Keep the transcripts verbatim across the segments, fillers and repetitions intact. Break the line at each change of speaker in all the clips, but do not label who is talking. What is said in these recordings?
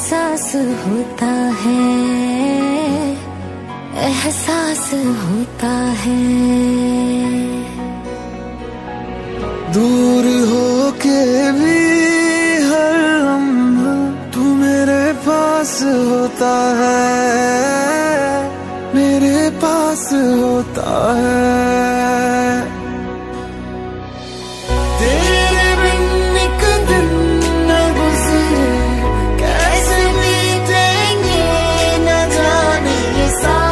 एहसास होता है, एहसास होता है।
दूर होके भी हर लम्हा तू मेरे पास होता है, मेरे पास होता है। तेरे बिन एक दिन न गुजरे, कैसे बीतेंगे न जाने ये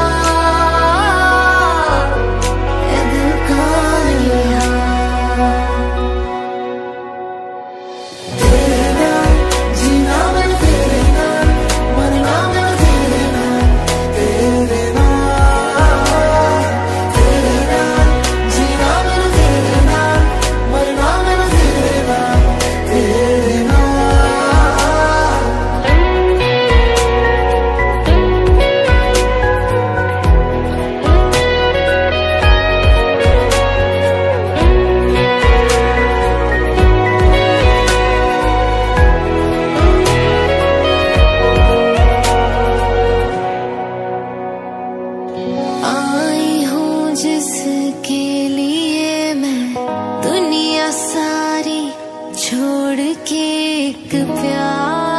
साथ, ये दिल का यार। तेरे नाम जीना मैं, तेरे नाम मरना मैं, तेरे नाम, तेरे नाम, तेरे नाम जीना मैं, तेरे नाम मरना मैं, तेरे नाम, तेरे नाम।
आई हूँ जिसके लिए मैं दुनिया सारी छोड़ के, एक प्यार